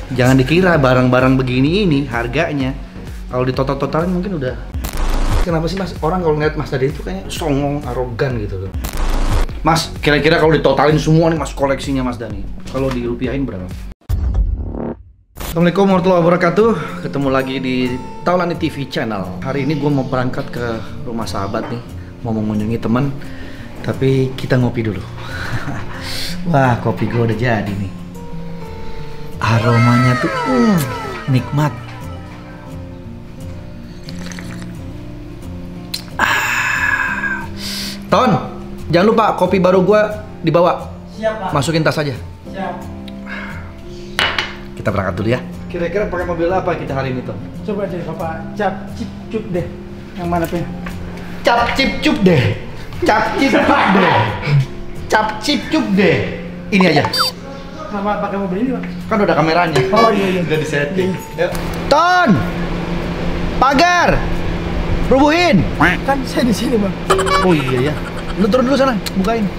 Jangan dikira barang-barang begini ini harganya kalau ditotal-totalin mungkin udah. Kenapa sih Mas? Orang kalau ngeliat Mas tadi itu kayaknya songong, arogan gitu loh. Mas, kira-kira kalau ditotalin semua nih Mas koleksinya Mas Dani, kalau dirupiahin berapa? Assalamualaikum warahmatullahi wabarakatuh. Ketemu lagi di Taulani TV channel. Hari ini gue mau berangkat ke rumah sahabat nih, mau mengunjungi teman. Tapi kita ngopi dulu. Wah, kopi gue udah jadi nih. Aromanya tuh nikmat. Ton, jangan lupa kopi baru gue dibawa. Siap, Pak. Masukin tas aja. Siap. Kita berangkat dulu ya. Kira-kira pakai mobil apa kita hari ini, Ton? Coba deh Bapak cap cip cup deh. Yang mana Pin? Cap cip cup deh. Cap cip cup deh. Cap cip cup deh. Ini aja. Sama pakai mobil ini, Pak. Kan udah kameranya. Oh iya. Udah disetting. Yuk. Ton! Pagar! Rubuhin! Kan saya di sini, Bang. Oh iya ya. Lu turun dulu sana, bukain.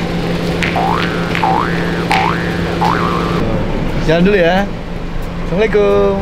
Jalan dulu ya. Assalamualaikum.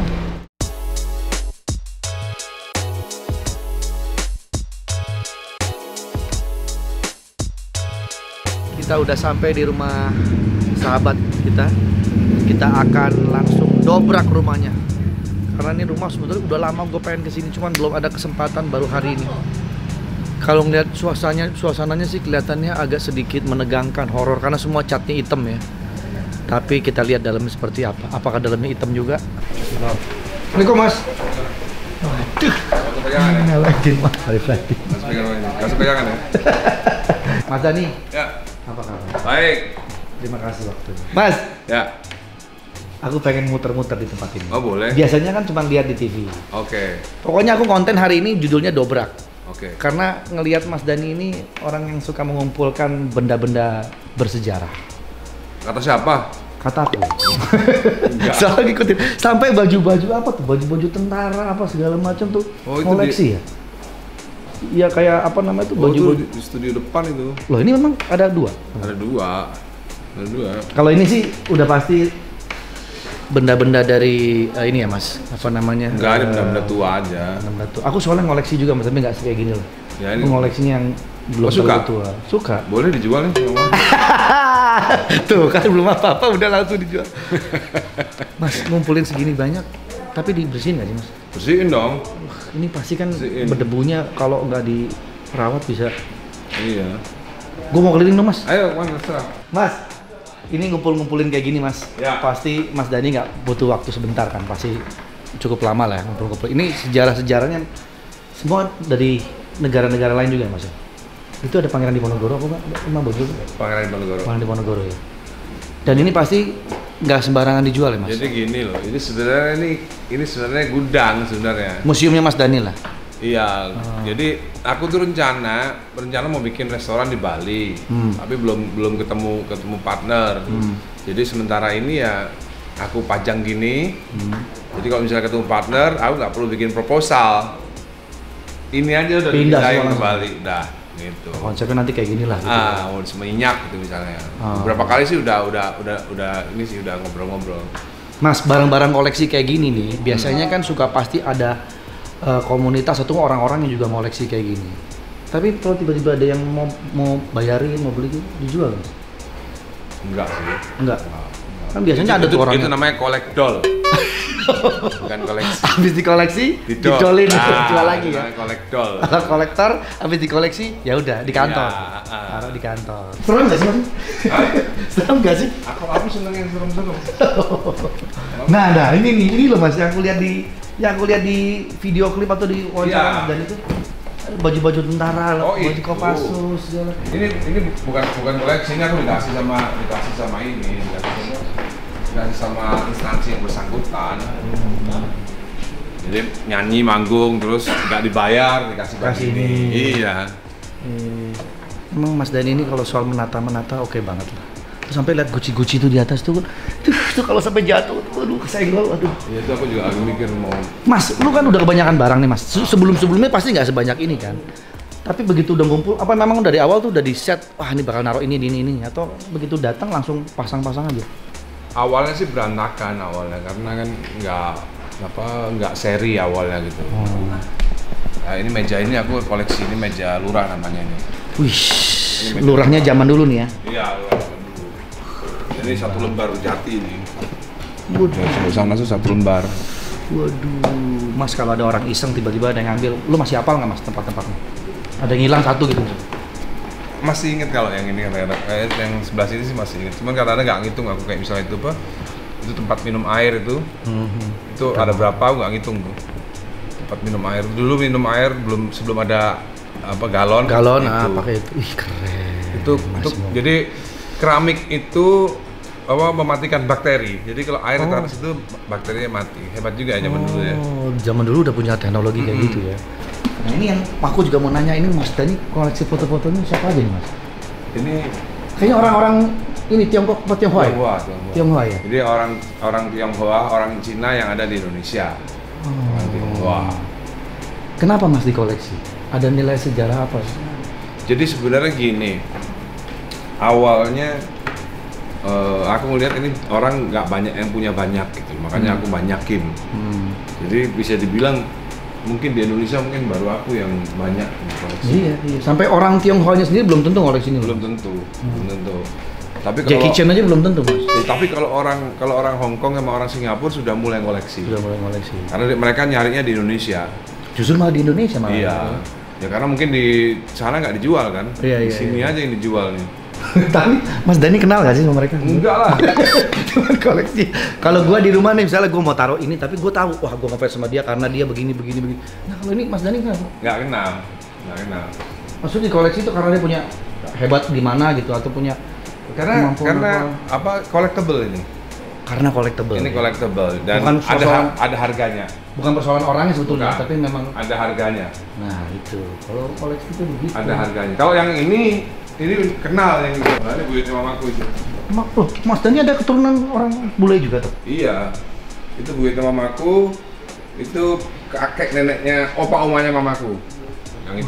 Kita udah sampai di rumah sahabat kita. Kita akan langsung dobrak rumahnya. Karena ini rumah sebetulnya udah lama gue pengen kesini, cuman belum ada kesempatan, baru hari ini. Kalau ngeliat suasananya sih kelihatannya agak sedikit menegangkan, horor karena semua catnya hitam ya. Tapi kita lihat dalamnya seperti apa. Apakah dalamnya hitam juga? Assalamualaikum Mas. Waduh. Ini lagi Mas. Kasih pegangan ya. Mas Dani. Ya. Apa kabar? Baik. Terima kasih waktunya. Mas. Ya. Aku pengen muter-muter di tempat ini. Oh boleh. Biasanya kan cuma lihat di TV. Oke. Pokoknya aku konten hari ini judulnya dobrak. Oke. Karena ngelihat Mas Dani ini orang yang suka mengumpulkan benda-benda bersejarah. Kata siapa? Kata aku. Selalu ngikutin. Sampai baju-baju apa tuh? Baju-baju tentara apa segala macam tuh. Oh, itu koleksi ya? Iya kayak apa namanya tuh baju-baju. Di studio depan itu. Loh ini memang ada dua. Ada dua. Ada dua. Kalau ini sih udah pasti benda-benda dari ini ya Mas, apa namanya? Enggak, ada benda-benda tua aja. Benda tua. Aku soalnya ngoleksi juga Mas, tapi nggak kayak gini loh. Ya, Aku ngoleksinya yang belum suka? terlalu tua. Suka. Boleh dijual nih. Tuh kan belum apa-apa udah langsung dijual. Mas ngumpulin segini banyak, tapi dibersihin nggak sih Mas? Bersihin dong. Ini pasti kan Bersihin. berdebunya kalau nggak dirawat bisa. Iya. Gue mau keliling dong Mas. Ayo, mana terserah. Mas, ini ngumpulin kayak gini Mas. Ya. Pasti Mas Dani nggak butuh waktu sebentar kan? Pasti cukup lama lah ya ngumpul-ngumpul. Ini sejarah-sejarahnya semua dari negara-negara lain juga Mas ya? Itu ada Pangeran Diponegoro apa Pak? Emang betul? Pangeran Diponegoro. Pangeran Diponegoro ya. Dan ini pasti nggak sembarangan dijual ya Mas? Jadi gini loh, ini sebenarnya ini sebenarnya gudang sebenarnya. Museumnya Mas Dani lah. Iya, jadi aku tuh rencana mau bikin restoran di Bali, tapi belum ketemu partner. Jadi sementara ini ya aku pajang gini. Jadi kalau misalnya ketemu partner, aku nggak perlu bikin proposal. Ini aja udah Pindah dipindahin semua ke Bali, dah gitu. Konsepnya nanti kayak gini lah. Gitu. Mau seminyak gitu misalnya. Beberapa kali sih udah ini sih udah ngobrol-ngobrol. Mas, barang-barang koleksi kayak gini nih, biasanya kan suka pasti ada komunitas atau orang-orang yang juga ngoleksi kayak gini. Tapi kalau tiba-tiba ada yang mau bayarin, mau beli dijual nggak? Enggak sih. Enggak. Kan biasanya ada tuh orang itu namanya kolekdol. Bukan koleksi. Habis dikoleksi, didolin, jual lagi ya. Kolekdol. Kalau kolektor habis dikoleksi, ya udah di kantor. Ya, Taruh di kantor. Serem nggak sih Mas? Serem nggak sih? Aku seneng yang serem-serem. Nah, ini loh Mas yang aku lihat di video klip atau di wawancara Mas Dani itu baju-baju tentara, baju Kopassus segala. Ini bukan koleksi, ini aku dikasih sama ini, dikasih sama instansi yang bersangkutan. Jadi nyanyi manggung terus nggak dibayar dikasih baju ini. Iya. Emang Mas Dani ini kalau soal menata oke banget lah. Terus sampai lihat Gucci itu di atas tuh kalau sampai jatuh, aduh kesenggol, aduh. Ya itu aku juga agak mikir mau. Mas, lu kan udah kebanyakan barang nih Mas. Sebelumnya pasti nggak sebanyak ini kan. Tapi begitu udah ngumpul, apa memang dari awal tuh udah di set, wah ini bakal naruh ini, atau begitu datang langsung pasang-pasang aja? awalnya sih berantakan awalnya karena kan nggak seri awalnya gitu. Nah, ini meja ini aku koleksi, ini meja lurah namanya ini. Wih, lurahnya zaman dulu nih ya. Iya, lurah zaman dulu. Ini 1 lembar jati ini. Waduh. Sebelah sana tuh 1 lembar. Waduh, Mas kalau ada orang iseng tiba-tiba ada yang ngambil, lu masih hafal nggak Mas tempat-tempatnya? Ada yang hilang satu gitu? Masih inget kalau yang ini yang sebelah sini sih masih inget. Cuman kadang-kadang nggak ngitung aku, kayak misalnya itu apa? Itu tempat minum air itu. Itu ada berapa aku nggak ngitung tuh. Tempat minum air. Dulu minum air sebelum ada apa galon. Galon, itu. pakai itu. Ih, keren. Itu jadi keramik itu mematikan bakteri. Jadi kalau air ditaruh situ bakterinya mati. Hebat juga ya zaman dulu ya. Oh, zaman dulu udah punya teknologi kayak gitu ya. Nah ini yang aku juga mau nanya, ini Mas Dani koleksi foto-fotonya siapa aja nih Mas? Ini kayaknya orang-orang ini Tiongkok atau Tionghoa? Tionghoa ya. Jadi orang Tionghoa, orang Cina yang ada di Indonesia. Orang Tionghoa. Kenapa Mas dikoleksi? Ada nilai sejarah apa? Jadi sebenarnya gini, awalnya aku ngelihat ini orang nggak banyak yang punya banyak gitu, makanya aku banyakin. Jadi bisa dibilang mungkin di Indonesia mungkin baru aku yang banyak koleksi. Iya. Sampai orang Tionghoanya sendiri belum tentu koleksi ini. Belum tentu. Tapi Jackie Chan aja belum tentu Mas. Tapi kalau orang Hong Kong sama orang Singapura sudah mulai koleksi. Sudah mulai koleksi. Karena mereka nyarinya di Indonesia. Justru malah di Indonesia malah. Iya. Ya karena mungkin di sana nggak dijual kan. Iya, di sini aja yang dijual nih. Tapi Mas Dani kenal gak sih sama mereka? Enggak lah. Cuman koleksi. Kalau gua di rumah nih misalnya gua mau taruh ini, tapi gua tahu wah gua ngefans sama dia karena dia begini. Nah kalau ini Mas Dani kenal? Nggak kenal. Maksudnya di koleksi itu karena dia punya hebat di mana gitu atau punya karena collectible ini. Karena collectible. Ini collectible dan bukan ada harganya. Bukan persoalan orangnya sebetulnya, Bukan. tapi memang ada harganya. Nah itu. Kalau koleksi itu begitu. Ada harganya. Kalau yang ini kenal yang itu. Nah, ini buyutnya mamaku itu. Loh, Mas Dani ada keturunan orang bule juga tuh? Iya. Itu buyutnya mamaku. Itu kakek neneknya opa omanya mamaku. Yang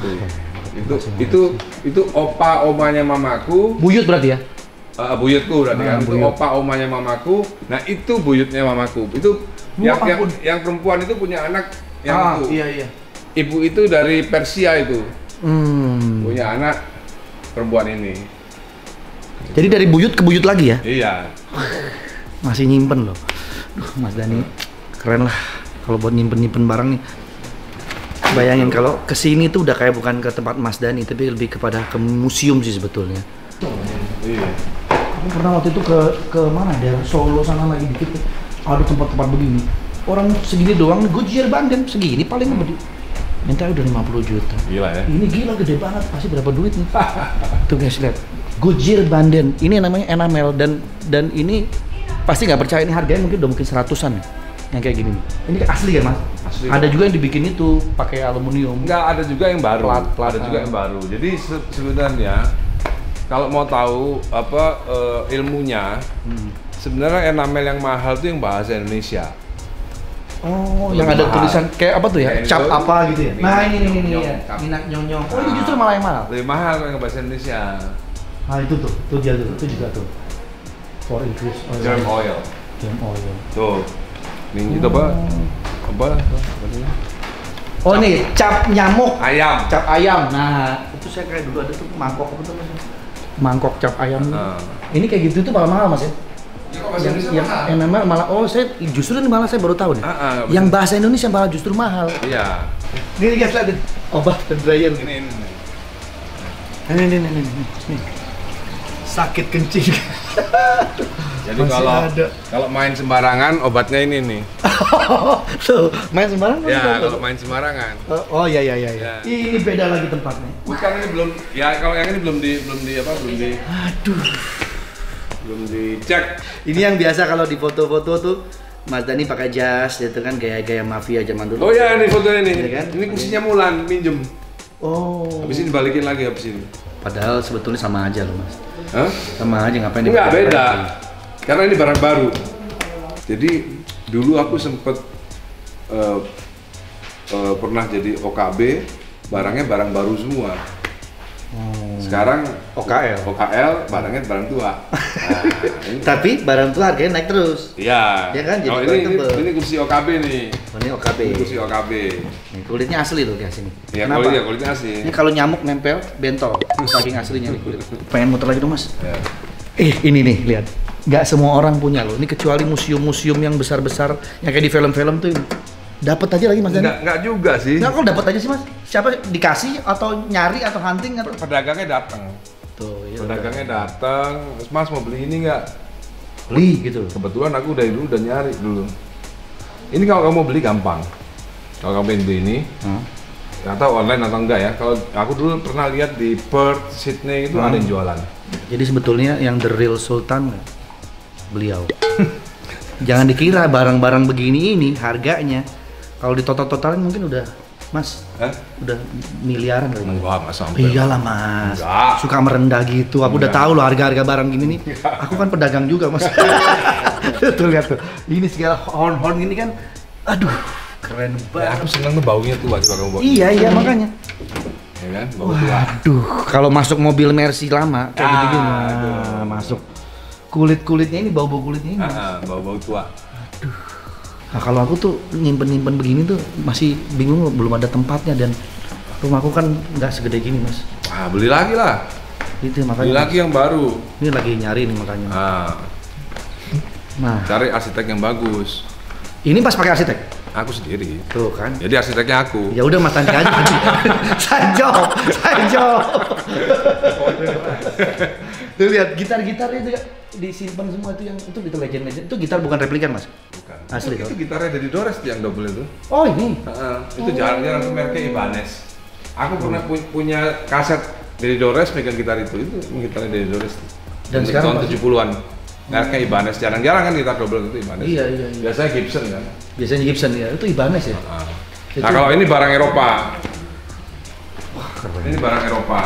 itu. Itu opa omanya mamaku. Buyut berarti ya? Buyutku berarti kan. Itu buyut. opa omanya mamaku. Nah, itu buyutnya mamaku. Itu yang perempuan itu punya anak yang itu. Iya. Ibu itu dari Persia itu. Punya anak perempuan ini. Jadi dari buyut ke buyut lagi ya? Iya. Masih nyimpen loh. Duh, Mas Dani keren lah kalau buat nyimpen barang nih. Bayangin kalau kesini tuh udah kayak bukan ke tempat Mas Dani, tapi lebih kepada ke museum sih sebetulnya. Iya. Aku pernah waktu itu ke mana? Daerah Solo sana lagi dikit ada tempat-tempat begini. Orang segini doang, Goodyear Banden segini paling gede. Minta udah 50 juta. Gila ya. Ini gila gede banget, pasti berapa duit nih? Tuh guys lihat. Goodyear Banden. Ini namanya enamel dan ini pasti nggak percaya ini harganya mungkin udah mungkin 100-an nih. Yang kayak gini nih. Ini asli kan Mas? Asli. Ada juga yang dibikin itu pakai aluminium. Enggak, ada juga yang baru. Ada juga yang baru. Jadi sebenarnya kalau mau tahu apa ilmunya, sebenarnya enamel yang mahal tuh yang bahasa Indonesia. Oh, Lebih yang ada mahal. tulisan kayak apa tuh ya? Kayak Cap itu, apa gitu ya? Nah, ini nyong, ya. cap. Minat nyong. Oh, ini justru malah yang mahal. Lebih mahal yang bahasa Indonesia. Nah, itu tuh. Tuh dia tuh. Itu juga tuh. For increase oil. Germ oil. Germ oil. Tuh. Ini itu apa? Apa namanya? Oh, nih cap nyamuk. Ayam. Cap ayam. Nah, itu saya kayak dulu ada tuh mangkok apa tuh Mas? Mangkok cap ayam. Ini kayak gitu tuh malah mahal Mas ya? Yang enamel malah saya justru ini malah saya baru tahu nih. Yang bahasa Indonesia malah justru mahal. Iya. Ini guys lihat obat dryer. Ini. Ini. Sakit kencing. Jadi Masih kalau main sembarangan obatnya ini nih. Tuh, main sembarangan. Ya, kalau main sembarangan. Oh iya. Ya. Ini beda lagi tempatnya. Bukan ini belum. Ya kalau yang ini belum di. Aduh. Belum dicek. Ini yang biasa kalau di foto-foto tuh Mas Dani pakai jas gitu kan gaya-gaya mafia zaman dulu. Oh ya, ini fotonya nih. Iya kan? Ini kursinya Mulan minjem. Oh. Habis ini balikin lagi habis ini. Padahal sebetulnya sama aja loh Mas. Hah? Sama aja ngapain Enggak dipakai beda. lagi? Karena ini barang baru. Jadi dulu aku sempet pernah jadi OKB, barangnya barang baru semua. Sekarang OKL. barangnya barang tua. Nah, Tapi barang tua harganya naik terus. iya. Ya kan, jadi Oh, barang tebel. ini kursi OKB nih. Oh, ini OKB. Ini kursi OKB. Nih, kulitnya asli loh kayak sini. Ya, Kenapa? kulitnya asli. Ini kalau nyamuk nempel bentol, saking aslinya nih kulit. Pengen muter lagi dong mas? Ya. Ini nih lihat. Nggak semua orang punya loh. Ini kecuali museum-museum yang besar-besar yang kayak di film-film tuh. Dapat aja lagi mas Dani. Enggak juga sih. Nggak, kok dapat aja sih mas? Siapa dikasih atau nyari atau hunting atau? Pedagangnya datang. Tuh, ya Pedagangnya datang. Terus Mas mau beli ini nggak? beli gitu. Kebetulan aku udah nyari dulu. Ini kalau kamu beli gampang. Kalau kamu pengen beli ini, nggak tahu online atau enggak ya. Kalau aku dulu pernah lihat di Perth, Sydney itu ada yang jualan. Jadi sebetulnya yang the real sultan beliau. Jangan dikira barang-barang begini ini harganya kalau ditotal-totalin mungkin udah mas, udah miliaran kali. Enggak sampai. Iyalah mas, Enggak. suka merendah gitu. Aku udah Enggak. tahu loh harga-harga barang gini nih. Aku kan pedagang juga mas. Tuh lihat tuh, ini segala horn-horn ini kan, aduh keren Ya, banget. aku seneng tuh baunya tua coba kamu bawa. Iya makanya. Ya kan? Bau tua. Aduh, kalau masuk mobil Mercy lama kayak gitu aduh. masuk kulit-kulitnya ini bau-bau kulitnya ini. Bau-bau tua. Nah kalau aku tuh nyimpen-nyimpen begini tuh masih bingung belum ada tempatnya dan rumahku kan nggak segede gini mas. Ah, beli lagi lah. Itu makanya. Beli lagi yang baru. Ini lagi nyari nih makanya. Nah, Cari arsitek yang bagus. ini pas pakai arsitek. Aku sendiri. Tuh kan. Jadi arsiteknya aku. Ya udah mas Tanti aja. Saya jawab. Tuh lihat gitar-gitarnya itu ya disimpan semua itu legend-legend. Itu gitar bukan replikan mas. Bukan. Asli Itu kok. gitarnya dari Dores yang double itu. Oh ini. Itu jarang-jarang tuh mereknya Ibanez. Aku pernah punya kaset dari Dores megang gitar itu gitarnya dari Dores. Dan sekarang tahun 70-an. Mereknya Ibanez, jarang-jarang kan gitar double itu Ibanez. Iya. Biasanya Gibson kan. Biasanya Gibson ya. Itu Ibanez ya. Nah kalau ini barang Eropa. Wah keren. Ini barang Eropa.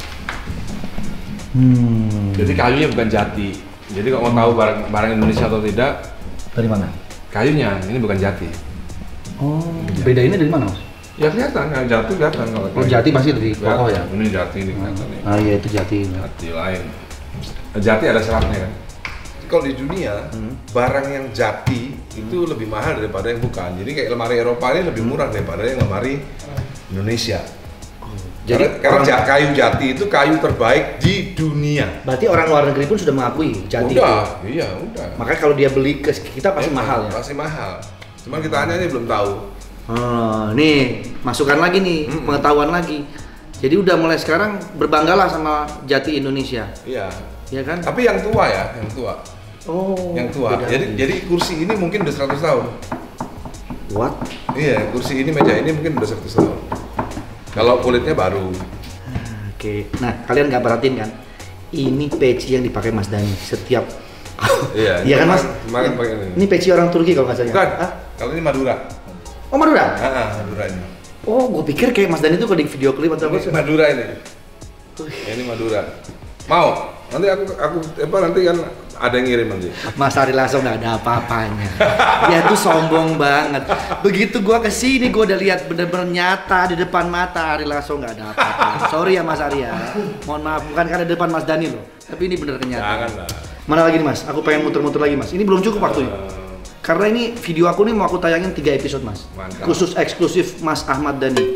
Jadi kayunya bukan jati. Jadi kalau mau tahu barang Indonesia atau tidak, Dari mana? kayunya ini bukan jati. Oh, beda ini dari mana mas? Ya kelihatan, kalau jati kelihatan kalau. Oh jati pasti dari kokoh ya. Ini jati ini kelihatan nih. Ah iya itu jati. Jati lain. Jati ada seratnya kan. Kalau di dunia barang yang jati itu lebih mahal daripada yang bukan. Jadi kayak lemari Eropa ini lebih murah daripada yang lemari Indonesia. Jadi karena orang- kayu jati itu kayu terbaik di dunia. Berarti orang luar negeri pun sudah mengakui jati Udah, itu. iya udah. Makanya kalau dia beli ke kita pasti mahal ya. Pasti mahal. Cuman kita hanya belum tahu. Oh, nih masukkan lagi nih pengetahuan lagi. Jadi udah mulai sekarang berbanggalah sama jati Indonesia, Iya. ya kan? Tapi yang tua ya, yang tua. Oh, Yang tua. beda. Jadi kursi ini mungkin udah 100 tahun. What? Iya, kursi ini meja ini mungkin udah 100 tahun. Kalau kulitnya baru. Oke. Nah, kalian nggak perhatiin kan? Ini peci yang dipakai Mas Dani setiap. Iya. Iya kan Mas? Kemarin pakai ini. Ini peci orang Turki kalau nggak salah. Bukan. Hah? Kalau ini Madura. Oh Madura? Madura ini. Oh, gue pikir kayak Mas Dani itu kalau di video klip atau apa? Ini Madura ini. Ini Madura. Mau? Nanti aku nanti kan ada yang ngirim nanti. Mas Ari Lasso nggak ada apa-apanya. Dia tuh sombong banget. Begitu gua kesini, gua udah lihat bener-bener nyata di depan mata Ari Lasso nggak ada apa-apa. Sorry ya Mas Ari ya. Mohon maaf, bukan karena di depan Mas Dani loh. Tapi ini bener nyata. Janganlah. Mana lagi nih Mas? Aku pengen muter-muter lagi Mas. Ini belum cukup waktunya. Karena ini video aku nih mau aku tayangin 3 episode Mas. Mantap. Khusus eksklusif Mas Ahmad Dhani.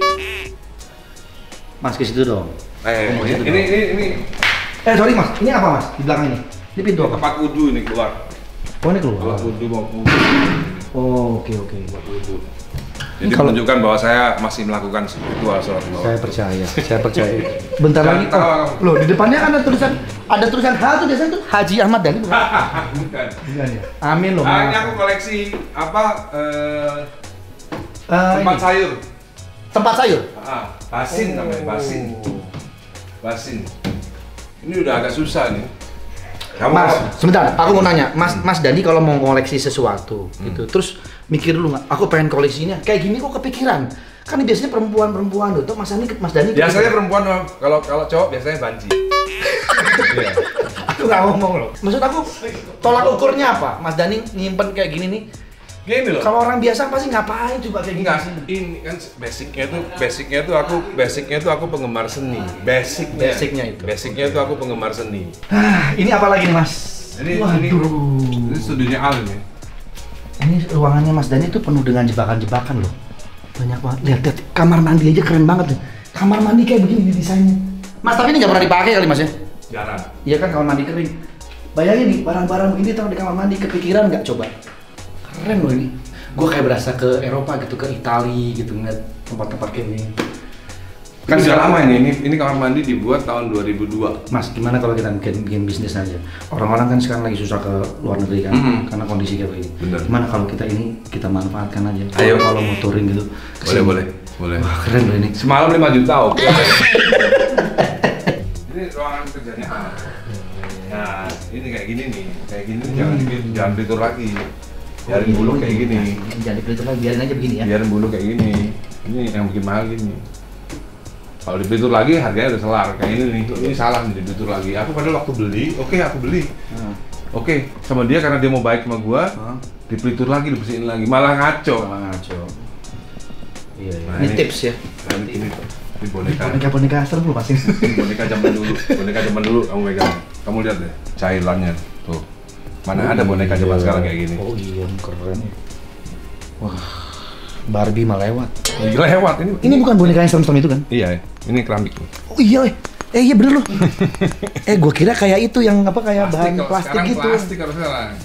Mas ke situ dong. Ini Sorry Mas, ini apa Mas? Di belakang ini. Ini pintu apa? tempat wudhu ini keluar. Oh ini Kalau keluar. wudhu mau Oh oke. buat wudhu. Jadi Kalau- menunjukkan bahwa saya masih melakukan ritual sholat bawah. Saya percaya. Bentar Jangan lagi. ketawa kamu. Loh, di depannya kan ada tulisan H tuh biasanya tuh Haji Ahmad Dhani bukan? Bukan. Bukan ya. Amin loh. Nah, ini aku koleksi apa tempat Ini, sayur. tempat sayur. Basin namanya, basin. Basin. Ini udah agak susah nih. Mas, sebentar, aku mau nanya, Mas Dhani kalau mau koleksi sesuatu gitu, terus mikir dulu nggak? Aku pengen koleksinya kayak gini kok kepikiran? Kan ini biasanya perempuan tuh, Mas Dhani. Biasanya perempuan kalau cowok biasanya banci. Iya. Aku nggak ngomong loh. Maksud aku tolak ukurnya apa? Mas Dhani nyimpen kayak gini nih. Gini loh. Kalau orang biasa pasti ngapain coba kayak Enggak, sih? ini kan basicnya tuh aku penggemar seni. Basicnya itu aku penggemar seni. Ini apa lagi nih Mas? Ini studionya Al nih. Ini ruangannya Mas Dani tuh penuh dengan jebakan-jebakan loh. Banyak banget. Lihat, kamar mandi aja keren banget nih. Kamar mandi kayak begini desainnya. Mas, tapi ini nggak pernah dipakai kali Mas ya? Jarang. Iya kan, kamar mandi kering. Bayangin nih, barang-barang ini taruh di kamar mandi, kepikiran nggak coba? Keren loh ini. Gue kayak berasa ke Eropa gitu, ke Italia gitu, ngeliat tempat-tempat kayak gini. Kan sudah lama ini kamar mandi dibuat tahun 2002. Mas, gimana kalau kita bikin bisnis aja? Orang-orang kan sekarang lagi susah ke luar negeri kan, karena kondisi kayak begini. Bener. Gimana kalau kita ini kita manfaatkan aja? Ayo. Kalau mau touring gitu. kesini. Boleh. Wah, keren loh ini. Semalam 5 juta. Oke. Ini ruangan kerjanya. Nah, ini kayak gini nih. Kayak gini jangan ditur lagi. Biarin bulu kayak gini. Jangan dipelitur lagi, biarin aja begini ya. Biarin bulu kayak gini. Ini yang bikin mahal gini. Kalau dipelitur lagi harganya udah selar. Kayak ini nih. Ini salah nih dipelitur lagi. Aku padahal waktu beli, aku beli. Oke, sama dia karena dia mau baik sama gua. Dipelitur lagi, dibersihin lagi. Malah ngaco. Iya. Nah, ini tips ya. Nah, ini boneka. Boneka serem lu pasti. Ini boneka zaman dulu kamu pegang. Kamu lihat deh cairannya tuh. Mana ada boneka zaman sekarang kayak gini. Oh iya, keren. Wah, Barbie mah lewat. Lewat ini. Ini bukan boneka yang serem-serem itu kan? Iya, ini keramik. Oh iya, iya bener loh. Gua kira kayak itu yang apa kayak bahan plastik gitu. Plastik kalau sekarang.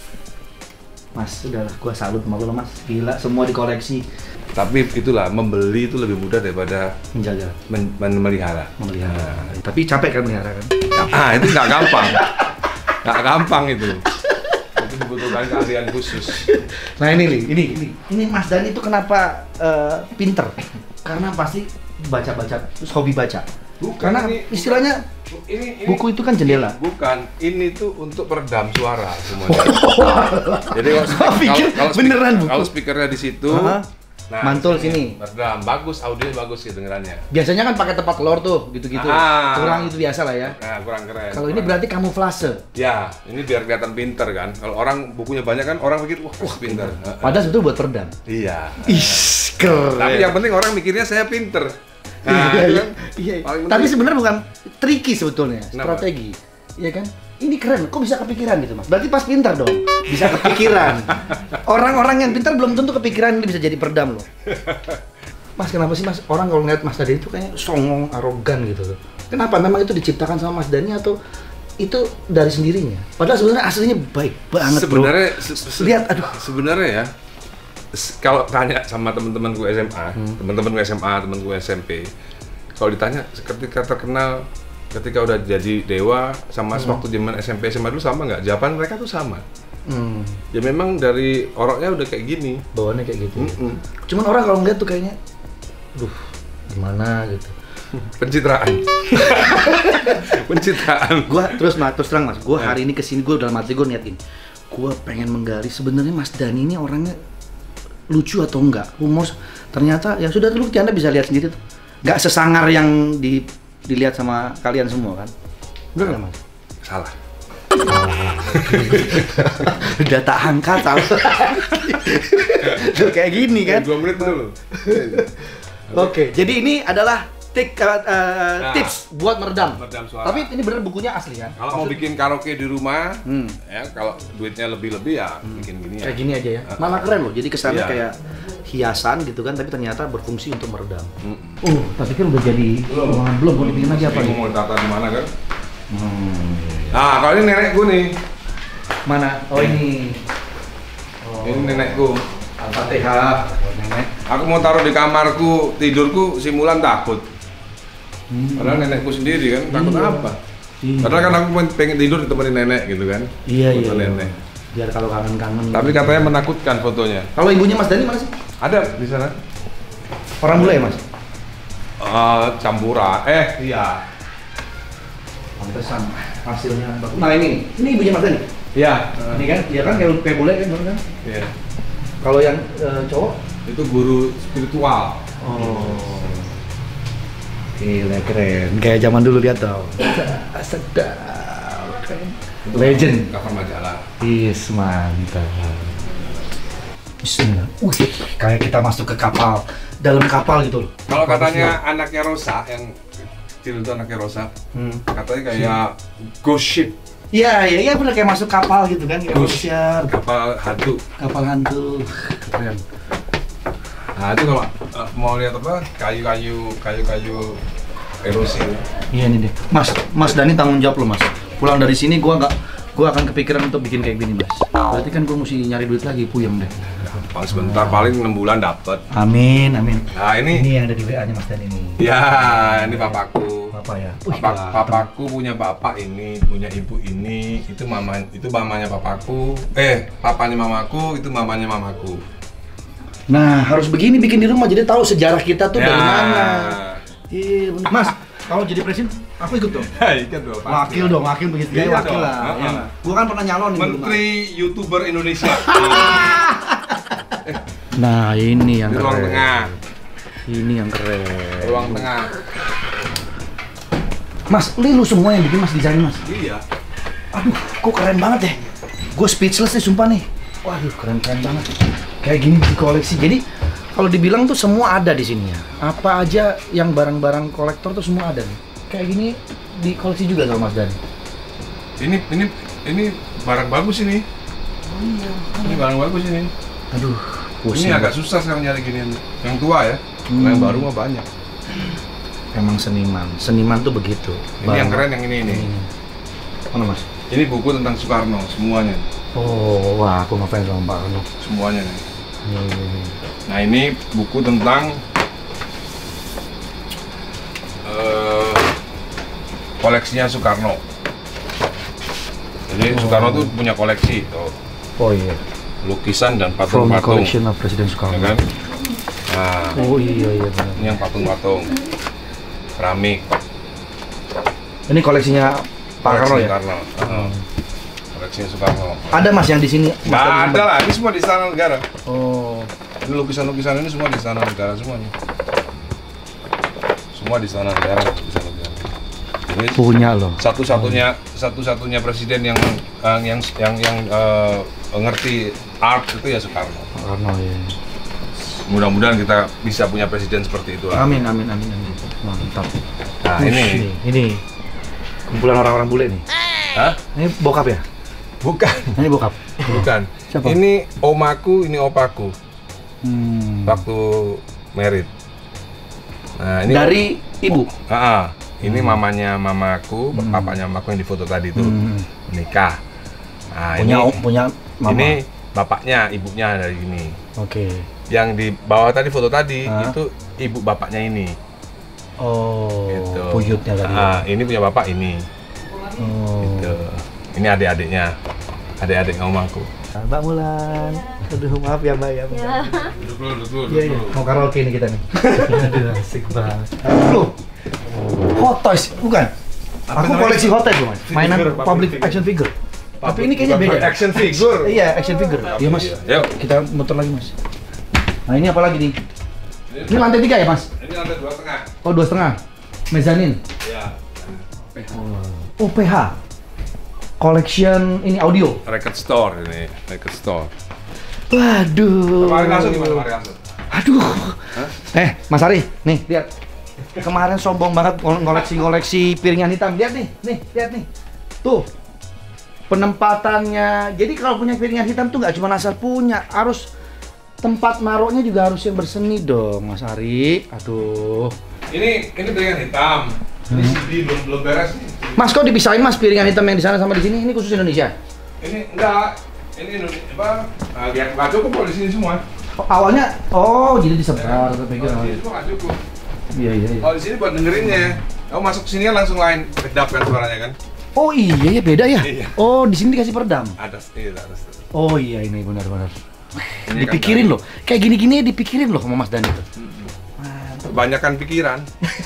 Mas, udahlah, gua salut sama lu Mas. Gila, semua dikoleksi. Tapi itulah membeli itu lebih mudah daripada Menjaga, memelihara. Tapi capek kan melihara kan? Itu nggak gampang. Nggak gampang itu. Itu dibutuhkan keahlian khusus. Nah ini Mas Dani itu kenapa pinter? Karena pasti baca-baca, terus hobi baca. Bukan, karena istilahnya buku itu kan jendela. Bukan, ini tuh untuk peredam suara semuanya. Jadi kalau speakernya di situ, nah, mantul sini. Peredam, bagus, audionya bagus sih dengerannya. Biasanya kan pakai tempat telur tuh, gitu-gitu. Kurang itu biasa lah ya. Nah, kurang keren. Kalau ini berarti kamuflase. Ya, ini biar kelihatan pinter kan. Kalau orang bukunya banyak kan, orang pikir wah pinter. Padahal sebetulnya buat peredam. Iya. Keren. Tapi yang penting orang mikirnya saya pinter. Nah, iya. Tapi sebenarnya bukan tricky sebetulnya, strategi. Iya kan? Ini keren, kok bisa kepikiran gitu Mas? Berarti pas pintar dong, bisa kepikiran. Orang-orang yang pintar belum tentu kepikiran ini bisa jadi peredam loh. Mas, kenapa sih Mas, orang kalau ngeliat Mas Dani itu kayaknya songong, arogan gitu loh. Kenapa? Memang itu diciptakan sama Mas Dani atau itu dari sendirinya? Padahal sebenarnya aslinya baik banget sebenarnya, lihat, aduh. Sebenarnya ya, kalau tanya sama teman-temanku SMA, temanku SMP, kalau ditanya ketika terkenal, ketika udah jadi dewa sama waktu zaman SMP SMA dulu sama nggak? Jawaban mereka tuh sama. Ya memang dari orangnya udah kayak gini. Bawaannya kayak gitu. Cuman orang kalau ngeliat tuh kayaknya, duh, gimana gitu. Pencitraan. Gua terus terang Mas, gua hari ini kesini gua dalam hati gua niat ini. Gua pengen menggali sebenarnya Mas Dani ini orangnya lucu atau enggak, humor. Ternyata ya sudah dulu Anda bisa lihat sendiri tuh. Nggak sesangar yang dilihat sama kalian semua kan? Bener nggak Mas? Salah. Udah tak angkat salah. Tuh kayak gini kan? 2 menit dulu. Oke, jadi ini adalah tips buat meredam suara. Tapi ini bener bukunya asli kan? Kalau mau bikin karaoke di rumah, ya kalau duitnya lebih ya bikin gini ya. Kayak gini aja ya. Malah keren loh. Jadi kesannya kayak hiasan gitu kan, tapi ternyata berfungsi untuk meredam. Tapi kan udah jadi belum mau dibikin lagi apa nih? Mau tata di mana kan? Nah, kalau ini nenekku nih. Mana? Oh ini. Ini nenekku. Al-Fatihah. Nenek. Aku mau taruh di kamarku, tidurku simulan takut. Padahal nenekku sendiri kan, takut apa? Padahal kan aku pengen tidur ditemenin nenek gitu kan. Iya. Nenek. Biar kalau kangen-kangen. Tapi katanya menakutkan fotonya. Kalau ibunya Mas Dani mana sih? Ada di sana. Orang bule ya Mas? Campura. Iya. Pantesan hasilnya bagus. Nah ini ibunya Mas Dani? Iya. Ini kan, dia kan kayak bule kan, kan? Iya. Kalau yang cowok? Itu guru spiritual. Oh. Gila keren. Kayak zaman dulu lihat dong. Sedap. Keren. Legend. Cover majalah. Yes, mantap. Bismillah. Kayak kita masuk ke kapal, dalam kapal gitu loh. Kalau katanya anaknya Rosa, yang kecil itu anaknya Rosa, katanya kayak ghost ship. Iya benar kayak masuk kapal gitu kan, kayak pesiar. Kapal hantu. Kapal hantu. Keren. Nah itu kalau mau lihat apa kayu-kayu erosi. Iya nih deh. Mas Dani tanggung jawab lo Mas. Pulang dari sini gua akan kepikiran untuk bikin kayak gini Mas. Berarti kan gua mesti nyari duit lagi, puyeng deh. Paling sebentar, paling 6 bulan dapat. Amin. Nah ini yang ada di WA-nya Mas Dani ini. Ya, ini papaku. Papa ya. Papaku punya bapak ini, punya ibu ini, itu mamanya papaku. Papanya mamaku, itu mamanya mamaku. Nah, harus begini bikin di rumah jadi tahu sejarah kita tuh dari mana. Iya, bener. Mas, kalau jadi presiden aku ikut dong. Ikut dong. Wakil begitu. Iya, wakil lah. Ya, gua kan pernah nyalon nih. Menteri YouTuber Indonesia. Nah, ini yang ruang tengah. Ini yang keren. Ruang tengah. Mas, lu semua yang bikin Mas desain Mas. Iya. Aduh, kok keren banget ya. Gue speechless nih sumpah nih. Waduh, keren banget. Kayak gini di koleksi. Jadi kalau dibilang tuh semua ada di sini ya. Apa aja yang barang-barang kolektor tuh semua ada nih. Kayak gini di koleksi juga sama Mas Dani. Ini barang bagus ini. Oh iya. Ini barang bagus ini. Aduh, ini agak susah sekarang nyari ginian. Yang tua ya. Yang baru mah banyak. Emang seniman tuh begitu. Ini yang keren yang ini. Mana Mas? Ini buku tentang Soekarno semuanya. Oh, wah aku ngefans sama Pak Karno. Semuanya nih. Nah ini buku tentang koleksinya Soekarno. Jadi Soekarno tuh punya koleksi. Oh iya. Lukisan dan From the patung-patung. collection of Presiden Soekarno. Ya kan? Nah, oh iya benar. ini yang patung-patung. Keramik. Ini koleksinya Pak Karno ya? Soekarno. Koleksinya Soekarno. Ada Mas yang di sini? Nggak ada lah, ini semua di Istana Negara. Oh. Ini lukisan-lukisan ini semua di Istana Negara semuanya. Semua di Istana Negara, lukisan-lukisan. Ini punya loh. Satu-satunya presiden yang ngerti art itu ya Soekarno. Soekarno ya. Mudah-mudahan kita bisa punya presiden seperti itu. Amin. Mantap. Nah, ini kumpulan orang-orang bule nih. Hah? Ini bokap ya? Bukan. Ini bokap. Bukan. Siapa? Ini omaku, ini opaku. Waktu merit. Nah, ini dari ibu. Ini mamanya mamaku, papanya mamaku yang difoto tadi itu nikah. Nah, punya mama. Ini bapaknya, ibunya dari ini. Oke. Yang di bawah tadi foto tadi itu ibu bapaknya ini. Oh. Gitu. Buyutnya tadi. Ini punya bapak ini. Oh. Gitu. Ini adik-adiknya. Adik-adik omaku. Mbak Mulan. Aduh, maaf ya Mbak ya. Duduk dulu. Iya. Mau karaoke nih kita nih. Aduh, asik banget. Loh. Hot Toys, bukan? Aku koleksi Hot Toys, Mas. Mainan public action figure. Tapi ini kayaknya beda. Action figure. Iya, action figure. Iya, Mas. Yuk. Kita muter lagi, Mas. Nah, ini apa lagi nih? Ini lantai 3 ya, Mas? Ini lantai 2,5. Oh, 2,5. Mezanin. Iya. Oh, PH. Collection ini audio. Record store ini, record store. Waduh. Kemarin langsung gimana kemarin langsung? Aduh. Mas Ari, nih, lihat. Kemarin sombong banget ngoleksi piringan hitam. Lihat nih, lihat nih. Tuh. Penempatannya. Jadi kalau punya piringan hitam tuh nggak cuma asal punya, harus tempat naruhnya juga harus yang berseni dong, Mas Ari. Aduh. Ini piringan hitam. Ini CD belum beres nih. Mas, kok dipisahin Mas piringan hitam yang di sana sama di sini? Ini khusus Indonesia? Ini enggak. Ini Indonesia apa? Nggak cukup kok di sini semua. Awalnya, jadi disebar. Di sini semua nggak cukup. Iya. Kalau di sini buat dengerinnya, kamu masuk sini kan langsung lain, kedap kan suaranya kan? Oh iya, beda ya? Iya. Oh, di sini dikasih peredam. Ada. Oh iya, ini benar-benar. Ini Dipikirin kan loh. Kayak gini-gini dipikirin loh sama Mas Dani tuh. Kebanyakan pikiran.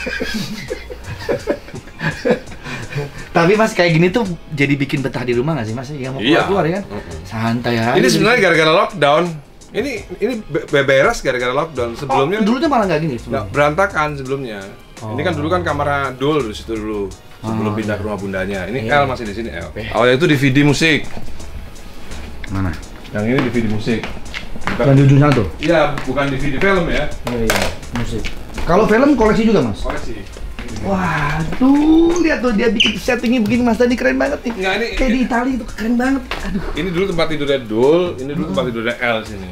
Tapi Mas kayak gini tuh jadi bikin betah di rumah nggak sih Mas? Yang mau keluar ya kan? Santai aja. Ini sebenarnya gara-gara lockdown. Ini beres gara-gara lockdown. Sebelumnya dulunya malah nggak gini sebelumnya. Berantakan sebelumnya. Ini kan dulu kan kamar Dul di situ dulu. Sebelum pindah ke rumah bundanya. Ini L masih di sini L. Awalnya itu DVD musik. Mana? Yang ini DVD musik. Yang di ujung sana tuh? Iya, bukan DVD film ya. Iya, musik. Kalau film koleksi juga mas? Koleksi. Wah, tuh lihat tuh dia bikin settingnya begini Mas Dani keren banget nih. Enggak, ini kayak di Italia itu keren banget. Aduh. Ini dulu tempat tidurnya Dul, ini dulu tempat tidurnya L sini.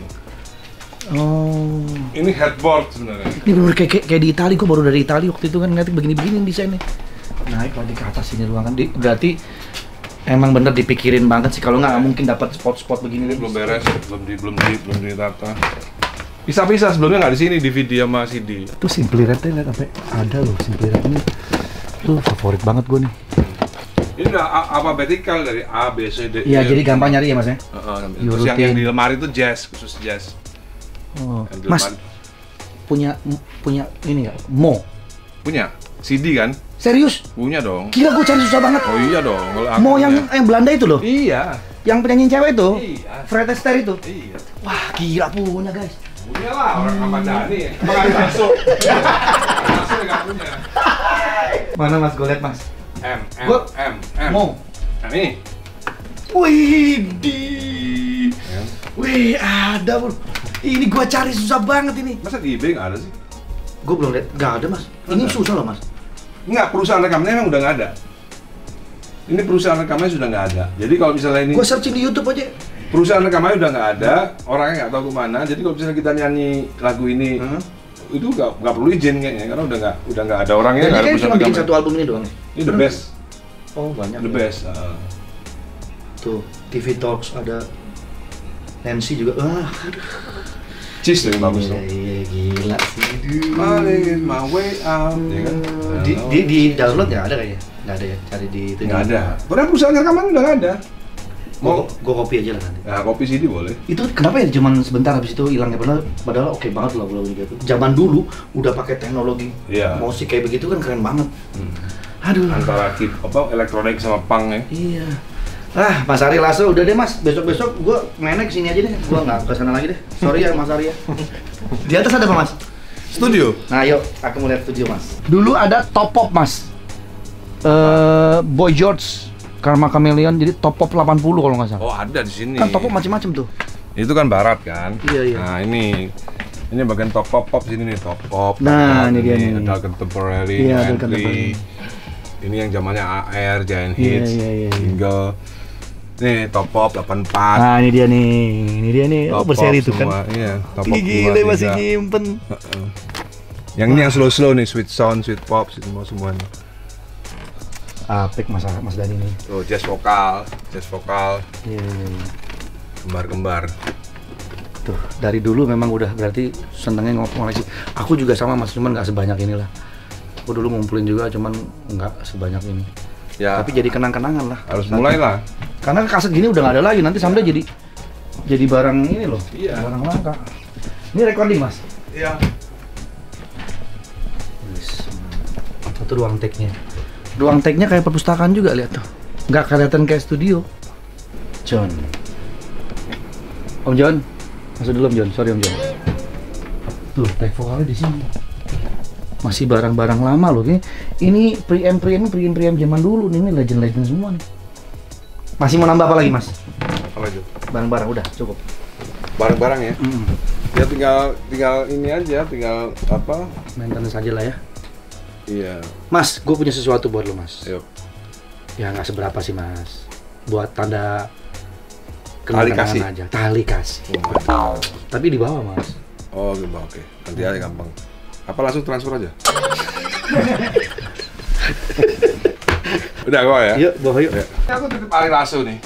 Oh. Ini headboard sebenarnya. Ini bener kayak di Italia, gua baru dari Italia waktu itu kan ngeliat begini-begini desainnya. Naik lagi ke atas ini ruangan. Berarti emang bener dipikirin banget sih, kalau nggak mungkin dapat spot-spot begini. Ini belum beres, belum ditata. Pisah-pisah sebelumnya nggak di sini DVD sama CD. Tuh Simply Red-nya lihat sampai ada loh Simply Red ini. Tuh favorit banget gue nih. Ini udah alfabetikal dari A, B, C, D, E. Iya, jadi gampang nyari ya Mas ya. Terus yang di lemari itu jazz, khusus jazz. Oh. Yang di Mas lemari. punya ini nggak? Mo. Punya CD kan? Serius? Punya dong. Gila gue cari susah banget. Oh iya dong. Kalau aku Mo punya. yang Belanda itu loh. Iya. Yang penyanyi cewek itu. Iya. Fred Astaire itu. Iya. Wah, gila punya guys. Punya lah orang Ahmad Dhani. Emang ada masuk. Masuk nggak punya. Mana Mas? Gue liat Mas. M. Gua- Mo. Nah ini. Wih, M. wih ada bro. Ini gua cari susah banget ini. Masa di eBay nggak ada sih? Gue belum lihat, nggak ada Mas. Ini Ada. susah loh Mas. Enggak, perusahaan rekamnya emang udah nggak ada. Ini perusahaan rekamnya sudah nggak ada. Jadi kalau misalnya ini Gue searching di YouTube aja. perusahaan rekamannya udah nggak ada, orangnya nggak tahu kemana. Jadi kalau misalnya kita nyanyi lagu ini, itu nggak perlu izin kayaknya, karena udah nggak ada orangnya. Jadi nggak ada kayak cuma perusahaan bikin rekaman. satu album ini doang. Ini the best, Oh banyak. the best. Tuh TV Talks ada. Nancy juga. Wah, Cheese tuh yang bagus tuh. iya gila sih. Money is my way out, ya kan? Di download nggak ada kayaknya. Nggak ada ya. Cari di itu. Nggak ada. Padahal perusahaan rekaman udah nggak ada. Gue copy aja lah nanti. Nah, kopi CD boleh. Itu kenapa ya cuman sebentar habis itu hilangnya, padahal oke banget lagu-lagu gitu. Zaman dulu udah pakai teknologi Iya. musik kayak begitu kan keren banget. Aduh. Antara elektronik sama punk ya. Iya. Ah, Mas Ari Lasso udah deh Mas. Besok-besok gua nenek kesini aja deh. Gua nggak ke sana lagi deh. Sorry ya Mas Ari ya. Di atas ada apa Mas? Studio. Nah, yuk aku mau lihat studio Mas. Dulu ada Top Pop Mas. Boy George, Karma Chameleon, jadi Top Pop 80 kalau nggak salah. Oh, ada di sini. Kan Top Pop macam-macam tuh. Itu kan barat kan? Iya, iya. Nah, ini bagian top pop sini nih, top pop. Nah, ini dia nih. Adult contemporary, Iya, entry. adult contemporary. Ini yang zamannya AR, Giant Iya, Hits, iya, iya. single. Nih, top pop 84. Nah, ini dia nih. Oh, Top berseri pop itu kan. semua, iya, top pop Gila 2, masih 3. nyimpen. Yang ini yang slow nih, sweet sound, sweet pop, semuanya. Apik Mas Dani nih. Tuh, jazz vokal, Iya. kembar-kembar. Tuh, dari dulu memang udah berarti senengnya ngoleksi. Aku juga sama Mas, cuman nggak sebanyak inilah. Aku dulu ngumpulin juga, cuman nggak sebanyak ini. Ya, Tapi jadi kenang-kenangan lah. harus mulai lah. Karena kaset gini udah nggak ada lagi, nanti someday jadi barang ini loh. Iya. Barang langka. Ini recording Mas. Iya. Itu ruang take-nya. Ruang take-nya kayak perpustakaan juga, lihat tuh. Nggak kelihatan kayak studio. John. Om John. Masuk dulu Om John, sorry Om John. Tuh, take vokalnya di sini. Masih barang-barang lama loh. Ini preamp zaman dulu nih, ini legend semua nih. Masih mau nambah apa lagi Mas? Apa lagi? Barang-barang udah cukup. Barang-barang ya. Ya tinggal ini aja, tinggal apa? Maintenance aja lah ya. Iya. Mas, gue punya sesuatu buat lo Mas. Yuk. Ya nggak seberapa sih Mas. Buat tanda Tali kenangan kasih. aja. Tali kasih. Tapi di bawah Mas. Oh, gitu. Oke. Nanti aja gampang. Apa langsung transfer aja? Udah gua ya. Yuk, bawah yuk. Ya. Aku titip Ari Lasso nih.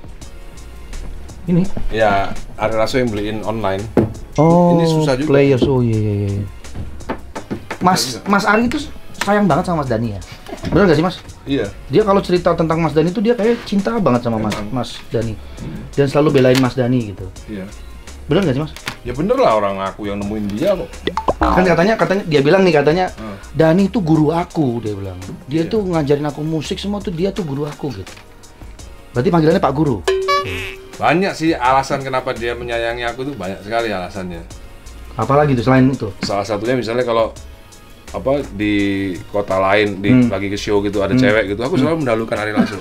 Ini. Ya, Ari Lasso yang beliin online. Oh, Ini susah juga. Players. Oh iya. Mas Ari itu sayang banget sama Mas Dani ya. Bener gak sih Mas? Iya. Dia kalau cerita tentang Mas Dani itu dia kayak cinta banget sama Mas Dani. Dan selalu belain Mas Dani gitu. Iya. Bener gak sih Mas? Ya bener lah, orang aku yang nemuin dia kok. Kan katanya dia bilang nih Hmm. Dani itu guru aku, dia bilang. Dia Iya. tuh ngajarin aku musik semua tuh, dia tuh guru aku gitu. Berarti panggilannya Pak Guru. Banyak sih alasan kenapa dia menyayangi aku tuh, banyak sekali alasannya. Apalagi tuh selain itu? Salah satunya misalnya kalau apa di kota lain lagi ke show gitu ada cewek gitu, aku selalu mendahulukan Ari Lasso.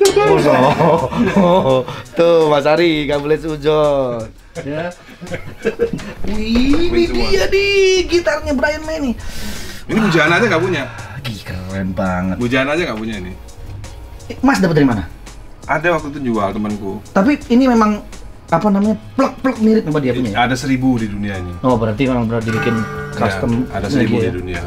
Tuh Mas Ari nggak boleh sujon. Ya. Wih, ini dia nih gitarnya Brian May nih. Ini Bujana aja nggak punya. Keren banget. Bujana aja nggak punya ini. Mas dapat dari mana? Ada waktu itu jual temanku. Tapi ini memang apa namanya plek-plek mirip sama dia punya. Ya? Ada 1000 di dunia ini. Oh berarti memang benar dibikin custom. Ya, ada 1000 ya? di dunia.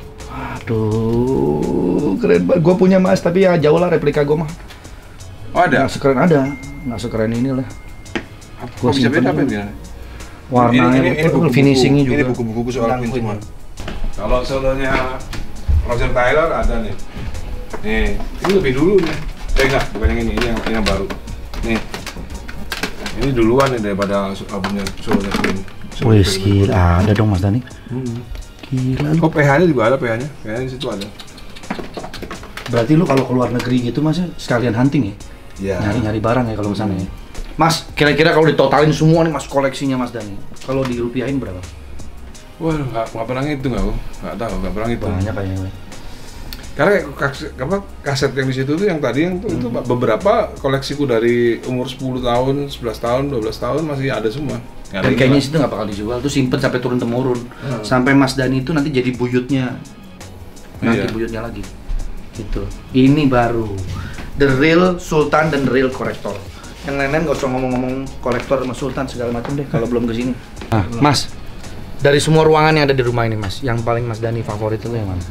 Aduh, keren banget. Gue punya Mas, tapi ya jauh lah replika gue mah. Oh ada? Nggak sekeren ada, nggak sekeren ini lah. Gue bisa beda apa ya? Warnanya, finishingnya juga. Ini buku-buku soal Queen semua. Kalau solonya Roger Taylor ada nih. Nih, ini lebih dulu nih. Enggak, bukan yang ini yang baru. Nih. Ini duluan nih daripada albumnya solonya Queen. Wih, gila, ada dong Mas Dani. Gila lu. Oh, PH-nya juga ada, PH-nya di situ ada. Berarti lu kalau keluar negeri gitu Mas sekalian hunting ya? Iya. Nyari-nyari barang ya kalau kesana ya? Mas, kira-kira kalau ditotalin semua nih Mas koleksinya Mas Dani, kalau dirupiahin berapa? Wah, nggak pernah ngitung aku. Nggak tahu, nggak pernah ngitung. Banyak kayaknya. Karena kaset yang di situ tuh yang tadi yang itu beberapa koleksiku dari umur 10 tahun, 11 tahun, 12 tahun masih ada semua. Dan kayaknya situ nggak bakal dijual, tuh simpen sampai turun temurun, sampai Mas Dani itu nanti jadi buyutnya, nanti buyutnya lagi, gitu. Ini baru the real Sultan dan the real kolektor. Yang lain-lain nggak usah ngomong-ngomong kolektor sama Sultan segala macam deh, kalau belum kesini. Nah, Mas, dari semua ruangan yang ada di rumah ini Mas, yang paling Mas Dani favorit itu yang mana?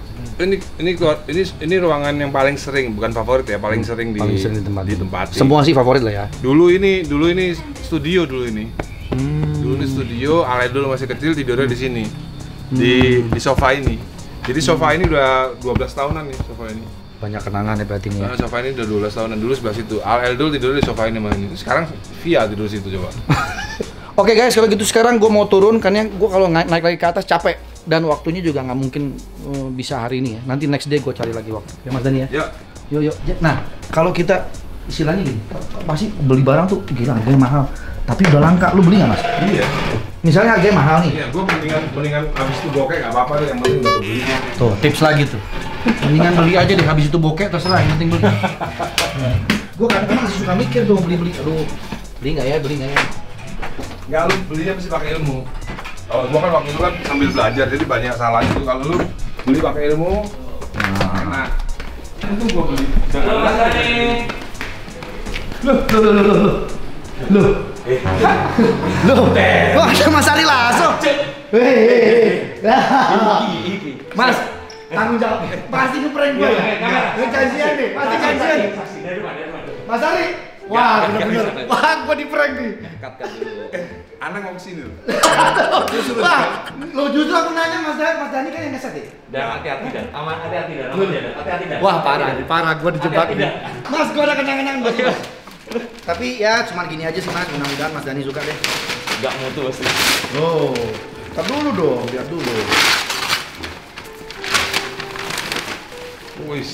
Ini ruangan yang paling sering, bukan favorit ya, paling sering ditempati. Semua sih favorit lah ya. Dulu ini studio dulu ini. Dulu ini studio, Ale dulu masih kecil tidurnya di sini. Di sofa ini. Jadi sofa ini udah 12 tahunan nih sofa ini. Banyak kenangan ya berarti ini ya. Nah, sofa ini udah 12 tahunan, dulu sebelah situ. Ale dulu tidurnya di sofa ini malah ini. Sekarang Via tidur situ coba. Oke guys, kalau gitu sekarang gue mau turun karena gue kalau naik lagi ke atas capek dan waktunya juga nggak mungkin bisa hari ini ya. Nanti next day gue cari lagi waktu. Ya Mas Dani ya. Yuk. Nah, kalau kita istilahnya gini, pasti beli barang tuh gila harganya mahal. Tapi udah langka, lu beli nggak Mas? Iya. Misalnya harganya mahal nih. Iya, gue mendingan habis itu bokeh nggak apa-apa deh, yang penting udah beli. Tuh, tips lagi tuh. Mendingan beli aja deh, habis itu bokeh terserah, yang penting beli. Gue kadang-kadang masih suka mikir tuh beli. Aduh, beli nggak ya? Nggak, lu belinya mesti pakai ilmu. Kalau gua kan waktu itu kan sambil belajar, jadi banyak salah itu. Kalau lu beli pakai ilmu, enak. Itu gua beli. Loh. Wah, ada Mas Ari Lasso. Mas, tanggung jawab. Pasti ngeprank gua ya? Janjian deh, pasti janjian. Mas Ari. Wah, bener-bener. Wah, gua di prank nih. Cut dulu. Anak mau kesini loh. Wah, lo justru aku nanya Mas Dani kan yang ngeset ya? Dan hati-hati dan aman, hati-hati dan aman dan hati-hati dan. Wah, parah gua dijebak nih. Mas, gua ada kenang-kenang buat Mas. Tapi ya cuman gini aja sih Mas, mudah-mudahan Mas Dani suka deh. Enggak mutu pasti. Oh, tar dulu dong, lihat dulu. Wih,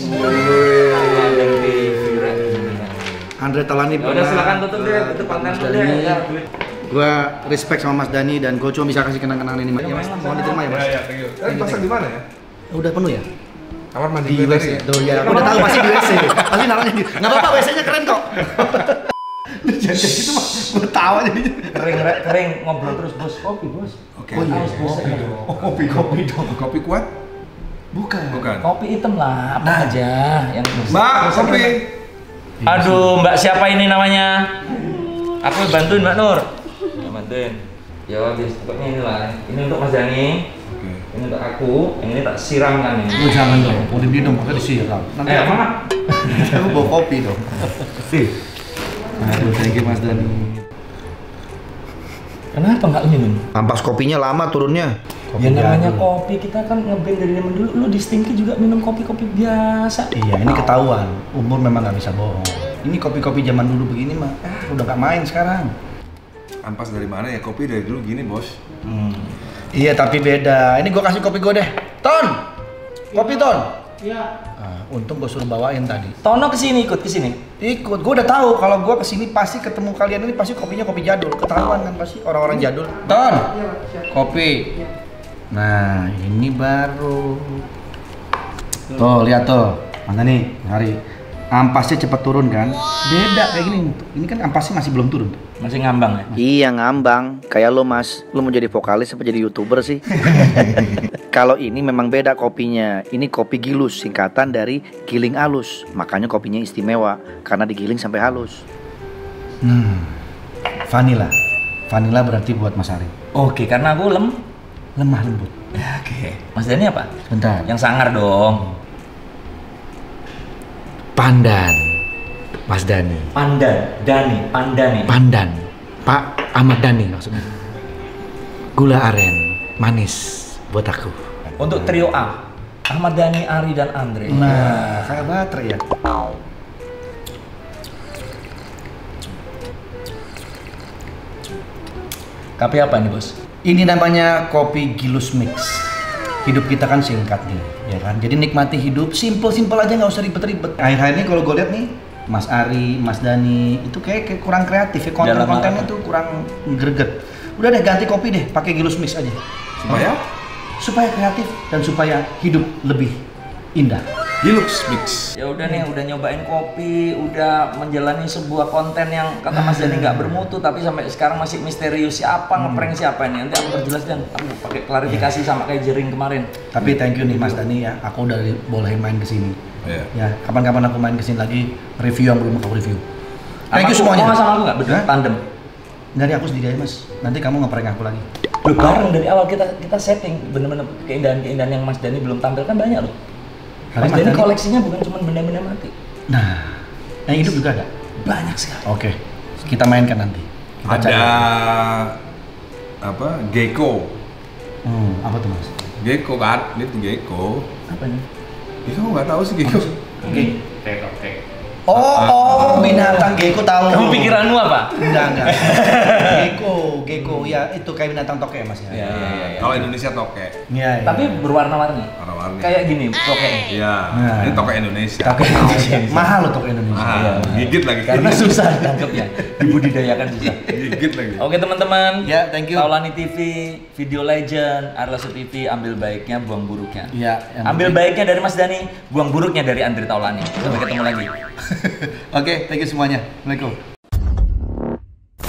Andre Talani ya udah silakan tutup deh, tutup konten dulu ya. Gua respect sama Mas Dani dan gua cuma bisa kasih kenang-kenangan ini Mas. Ya, Mas, mohon diterima ya Mas. Ya, thank you. Pasang di mana ya? Udah penuh ya? Kamar mandi Di WC. Tuh ya, aku udah tahu pasti di WC. Pasti naruhnya di. Enggak apa-apa, WC-nya keren kok. Jadi gitu mah gua tahu aja. Kering ngobrol terus bos. Kopi bos. Oke. Oh iya, kopi dong. Kopi kuat? Bukan. Kopi hitam lah, apa aja yang Mbak, kopi. Aduh, Mbak siapa ini namanya? Aku bantuin Mbak Nur. Ya bantuin. Ya habis pokoknya inilah. Ini untuk Mas Dani. Oke. Ini untuk aku. Yang ini tak siramkan nih. Lu jangan dong, udah dia dong, makanya disiram. Nanti Mama. aku bawa kopi dong. Aduh, thank you Mas Dani. Kenapa nggak minum? Ampas kopinya lama turunnya. Ya namanya kopi, kita kan ngeband dari zaman dulu. Lu di Stinky juga minum kopi-kopi biasa. Iya, ini ketahuan. Umur memang nggak bisa bohong. Ini kopi-kopi zaman dulu begini mah, udah nggak main sekarang. Ampas dari mana ya? Kopi dari dulu gini bos. Iya, tapi beda. Ini gua kasih kopi gua deh. Ton, kopi Ton. Iya. Untung gua suruh bawain tadi. Tono kesini, ikut kesini. Ikut, gua udah tahu kalau gua kesini pasti ketemu kalian ini pasti kopinya kopi jadul. Ketahuan kan pasti orang-orang jadul. Ton, kopi. Nah, ini baru. Tuh, lihat tuh. Mana nih, Hari. Ampasnya cepat turun kan? Beda kayak gini. Ini kan ampasnya masih belum turun. Masih ngambang ya? Iya ngambang, kayak lo Mas. Lo mau jadi vokalis apa jadi YouTuber sih? Kalau ini memang beda kopinya. Ini kopi gilus, singkatan dari giling halus. Makanya kopinya istimewa karena digiling sampai halus. Vanilla. Vanilla berarti buat Mas Ari. Oke, karena aku Lemah lembut. Oke. Mas Dani apa? Bentar. Yang sangar dong. Pandan. Mas Dani. Pandani. Pandan. Pak Ahmad Dhani maksudnya. Gula aren, manis buat aku. Untuk trio A, Ahmad Dhani, Ari, dan Andre. Nah, kayak baterai ya. Kopi apa nih bos? Ini namanya kopi Gilus Mix. Hidup kita kan singkat nih, ya kan? Jadi nikmati hidup, simple aja, nggak usah ribet-ribet. Akhir-akhir ini kalau gue lihat nih, Mas Ari, Mas Dani itu kayak kurang kreatif ya, konten-kontennya tuh kurang greget. Udah deh ganti kopi deh, pakai Gilus Mix aja. Supaya kreatif dan supaya hidup lebih indah. Gilus Mix. Ya udah nih, udah nyobain kopi, udah menjalani sebuah konten yang kata Mas Dani nggak bermutu, tapi sampai sekarang masih misterius. Siapa ngeprank siapa ini? Nanti aku perjelas dan aku pakai klarifikasi sama kayak Jering kemarin. Tapi thank you nih Mas Dani ya, aku udah bolehin main kesini. Ya, kapan-kapan aku main kesini lagi review yang belum aku review. Thank you semuanya. Mau sama aku nggak? Berdua tandem. Dari aku sendiri aja Mas. Nanti kamu ngeprank aku lagi. Loh, bareng dari awal kita setting bener-bener keindahan-keindahan yang Mas Dani belum tampilkan banyak loh. Mas Dani koleksinya bukan cuma benda-benda mati. Nah, yang hidup juga ada. Banyak sekali. Oke, kita mainkan nanti. Kita Ada apa? Gecko. Apa tuh Mas? Gecko kan? Itu gecko. Apa nih? Itu nggak tahu sih gecko. Oh, binatang gecko tahu. Kamu pikiranmu apa? Enggak. Gecko, ya itu kayak binatang tokek Mas ya. Iya. Kalau Indonesia tokek. Iya. Tapi berwarna-warni. Warna-warni. Kayak gini, tokek. Iya. Nah. Ini tokek Indonesia. Tokek Indonesia. Mahal loh tokek Indonesia. Gigit lagi. Karena susah ditangkapnya, dibudidayakan susah. Gigit lagi. Oke teman-teman, Ya, thank you. Taulani TV, Video Legend, Arlasu TV, ambil baiknya, buang buruknya. Iya. Ambil baiknya dari Mas Dani, buang buruknya dari Andre Taulani. Sampai ketemu lagi. Oke, thank you semuanya. Assalamualaikum.